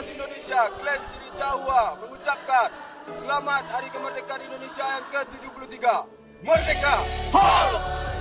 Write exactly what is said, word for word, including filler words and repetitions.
Timnas Indonesia, Klan Ciri Jahua mengucapkan selamat Hari Kemerdekaan Indonesia yang ke tujuh puluh tiga. Merdeka! Ho!